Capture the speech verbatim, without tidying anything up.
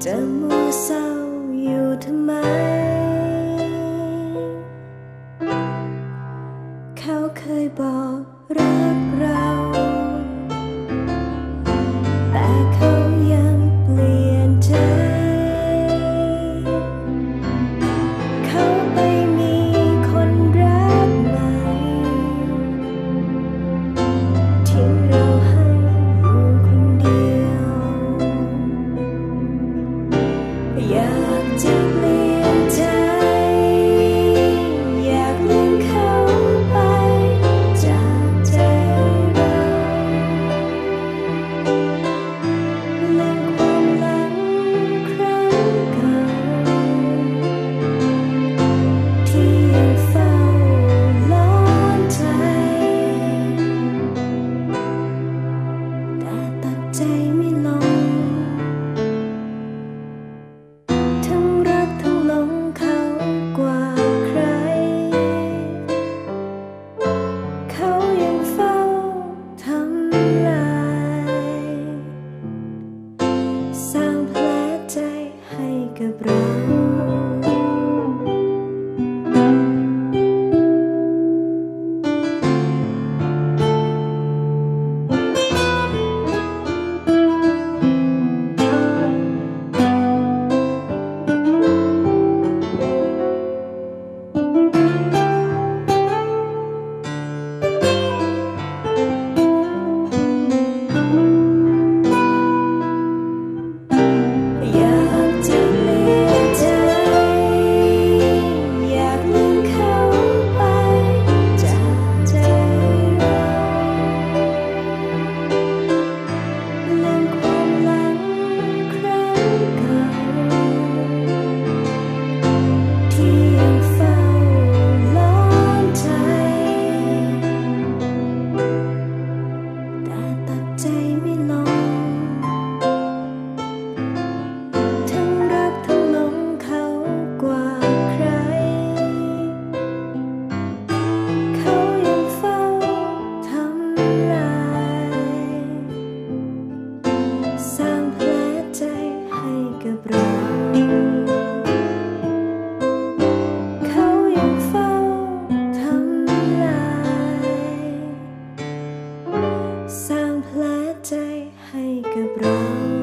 จะมัวเศร้าอยู่ทำไมเขาเคยบอกรักเราแต่เขายังเปลี่ยนใจเขาไปมีคนรักใหม่ทิ้งเราให้อยู่คนเดียวอยากจะเปลี่ยนใจอยากลืมเขาไปจากใจเราลืมความหลังครั้งเก่าที่ยังเฝ้าล้อนใจแต่ตัดใจไม่ลงทั้งรักทั้งหลงเขากว่าใครเขายังเฝ้าทำลายสร้างแผลใจให้กับเรา อยากจะเปลี่ยนใจอยากลืมเขาไปจากใจเราลืมความหลังครั้งเก่าที่ยังเฝ้าล้อนใจแต่ตัดใจไม่ลงทั้งรักทั้งหลงเขากว่าใครเขายังเฝ้าทำลายสร้างแผลใจให้กับเราเขายังเฝ้าทำลายสร้างแผลใจให้กับเรา